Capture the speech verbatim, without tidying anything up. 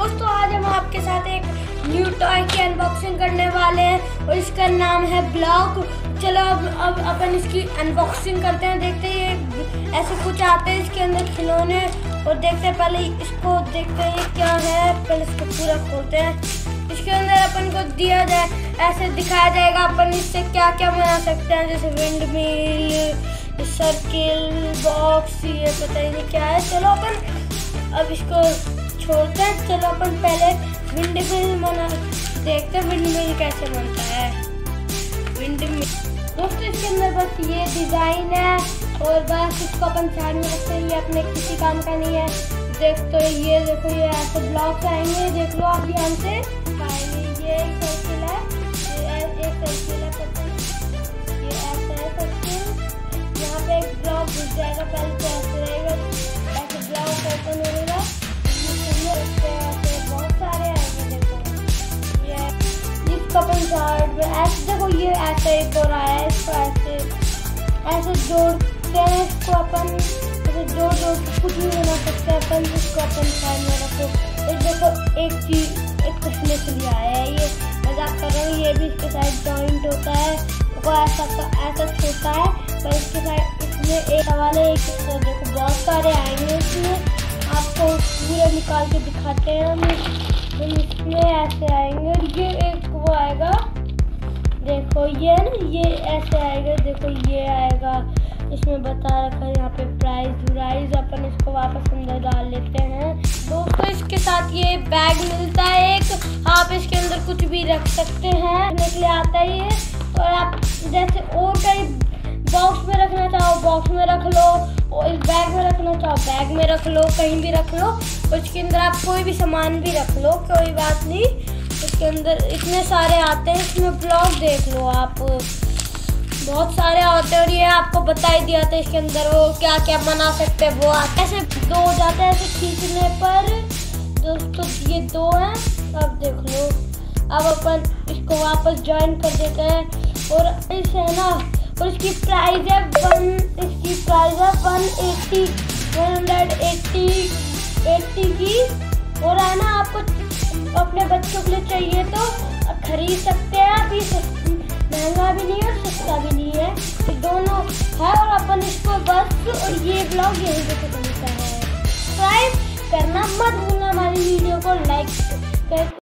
दोस्तों आज हम आपके साथ एक न्यू टॉय की अनबॉक्सिंग करने वाले हैं और इसका नाम है ब्लॉक। चलो अब अब अपन इसकी अनबॉक्सिंग करते हैं। देखते हैं ऐसे कुछ आते हैं इसके अंदर खिलौने और देखते हैं, पहले इसको देखते हैं ये क्या है। पहले इसको पूरा खोलते हैं। इसके अंदर अपन को दिया जाए ऐसे दिखाया जाएगा अपन इससे क्या क्या बना सकते हैं, जैसे विंड मिल, सर्किल, बॉक्स, ये पता ही नहीं क्या है। चलो अपन अब इसको छोड़ते हैं। चलो अपन पहले विंड मिल बना देखते हैं विंड मिल कैसे बनता है। विंड मिल दोस्तों इसके अंदर बस ये डिजाइन है और बस इसको अपन साइड में रखते हैं। ये अपने किसी काम का नहीं है। देख तो ये देखो ये ऐसे ब्लॉक्स आएंगे, देख लो आप ध्यान से। ये एक सर्किल है, ये एक सर्किल है, ये ऐसा है सर्किल। यहाँ पे एक ब्लॉक घुस जाएगा, पहले तो ऐसे रहेगा, ऐसे ब्लॉक ओपन होगा, ऐसे बहुत सारे आएंगे। देखो ये इसको अपन साइड में ऐसे देखो, ये ऐसे एक और आया है, इसको ऐसे ऐसे जोड़ते हैं। इसको अपन ऐसे जोड़ जोड़ के कुछ भी बना सकते हैं अपन। इसको अपन साइड में रखो। एक देखो एक चीज एक कसने के लिए आया है, ये मजाक कर रहा हूँ। ये भी इसके साइड जॉइंट होता है, वो ऐसा ऐसा छोटा है, पर इसके साइड इसमें एक वाले एक देखो बहुत सारे आएंगे इसमें। आपको पूरा निकाल के दिखाते हैं हम। इसमें ऐसे आएंगे, ये एक वो आएगा, देखो ये ना ये ऐसे आएगा, देखो ये आएगा। इसमें बता रखा है यहाँ पे प्राइस व्राइस। अपन इसको वापस अंदर डाल लेते हैं। दोस्तों इसके साथ ये बैग मिलता है एक, आप इसके अंदर कुछ भी रख सकते हैं, रखने के लिए आता ही है। और आप जैसे और कहीं बॉक्स में रखना चाहो बॉक्स में रख लो, और इस बैग में रखना चाहो बैग में रख लो, कहीं भी रख लो। और इसके अंदर आप कोई भी सामान भी रख लो, कोई बात नहीं। इसके अंदर इतने सारे आते हैं। इसमें ब्लॉक देख लो आप, बहुत सारे आते हैं। और ये आपको बता ही दिया था इसके अंदर वो क्या क्या बना सकते हैं। वो आते ऐसे दो हो जाते हैं ऐसे खींचने पर। दोस्तों ये दो हैं, अब देख लो। अब अपन इसको वापस ज्वाइन कर देते हैं और इसे है ना, और इसकी प्राइस है वन इसकी प्राइस है one eighty one hundred eighty eighty की। और है ना, आपको अपने बच्चों के लिए चाहिए तो खरीद सकते हैं आप। ये महंगा भी नहीं है और सस्ता भी नहीं है, ये दोनों है। और अपन इसको बस और ये ब्लॉग यहीं पे खत्म होता है। सब्सक्राइब करना मत भूलना, हमारी वीडियो को लाइक कर